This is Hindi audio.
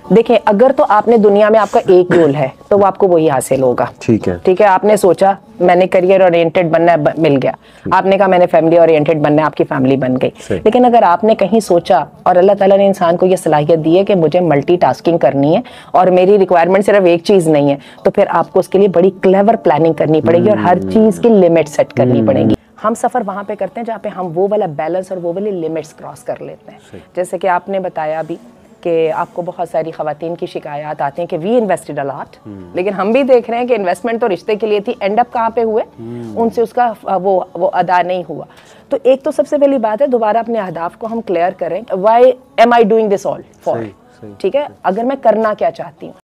देखिए, अगर तो आपने दुनिया में आपका एक गोल है तो वो आपको वही हासिल होगा। ठीक है, आपने सोचा मैंने करियर ओरिएंटेड बनना है, मिल गया। आपने कहा मैंने फैमिली ओरिएंटेड बनना है, आपकी फैमिली बन गई। लेकिन अगर आपने कहीं सोचा और अल्लाह ताला ने इंसान को ये सलाहियत दी है कि मुझे मल्टीटास्किंग करनी है और मेरी रिक्वायरमेंट सिर्फ एक चीज नहीं है, तो फिर आपको उसके लिए बड़ी क्लेवर प्लानिंग करनी पड़ेगी और हर चीज की लिमिट सेट करनी पड़ेगी। हम सफर वहां पे करते हैं जहाँ पे हम वो वाला बैलेंस और वो वाली लिमिट्स क्रॉस कर लेते हैं। जैसे कि आपने बताया अभी कि आपको बहुत सारी ख़वातीन की शिकायत आती हैं कि वी इन्वेस्टेड अ लॉट, लेकिन हम भी देख रहे हैं कि इन्वेस्टमेंट तो रिश्ते के लिए थी, एंड अप कहाँ पे हुए, उनसे उसका वो अदा नहीं हुआ। तो एक तो सबसे पहली बात है, दोबारा अपने अहदाफ को हम क्लियर करें। Why am I doing this all for, ठीक है, अगर मैं करना क्या चाहती हूँ।